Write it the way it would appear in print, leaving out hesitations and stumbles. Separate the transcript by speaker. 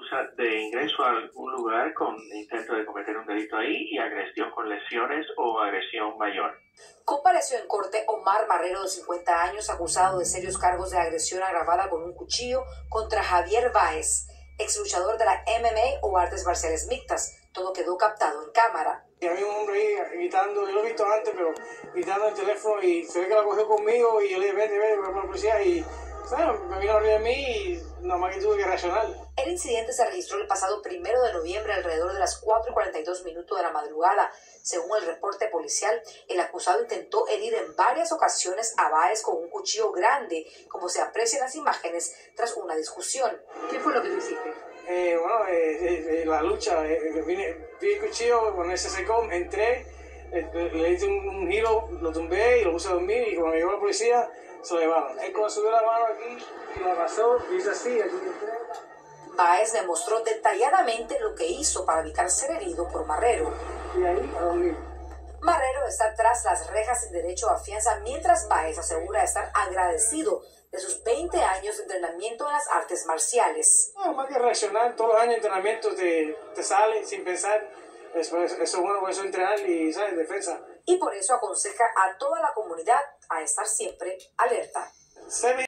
Speaker 1: acusa de ingreso a algún lugar con intento de cometer un delito ahí y agresión con lesiones o agresión mayor.
Speaker 2: Compareció en corte Omar Marrero, de 50 años, acusado de serios cargos de agresión agravada con un cuchillo contra Javier Báez, ex luchador de la MMA o artes marciales mixtas. Todo quedó captado en cámara.
Speaker 3: Y había un hombre ahí gritando, yo lo he visto antes, pero gritando en el teléfono, y se ve que la cogió conmigo y yo le dije, vete, con la policía, y ¿sabes? Me vino a reír de mí y nada más que tuve que reaccionar.
Speaker 2: El incidente se registró el pasado 1 de noviembre alrededor de las 4:42 de la madrugada. Según el reporte policial, el acusado intentó herir en varias ocasiones a Báez con un cuchillo grande, como se aprecia en las imágenes, tras una discusión. ¿Qué fue lo que tú hiciste?
Speaker 3: La lucha, vi el cuchillo, cuando él se secó, entré, le hice un giro, lo tumbé y lo puse a dormir, y cuando llegó la policía, se lo llevaron. Él cuando subió la mano aquí, y lo abrazó, y hizo así, aquí entré.
Speaker 2: Báez demostró detalladamente lo que hizo para evitar ser herido por Marrero.
Speaker 3: Y ahí, a dormir.
Speaker 2: Marrero está tras las rejas sin derecho a fianza, mientras Báez asegura estar agradecido de sus 20 años de entrenamiento en las artes marciales.
Speaker 3: No, más que reaccionar, todos los años de entrenamiento te sale sin pensar. Eso es bueno, por eso entrenar y, ¿sabes?, defensa.
Speaker 2: Y por eso aconseja a toda la comunidad a estar siempre alerta.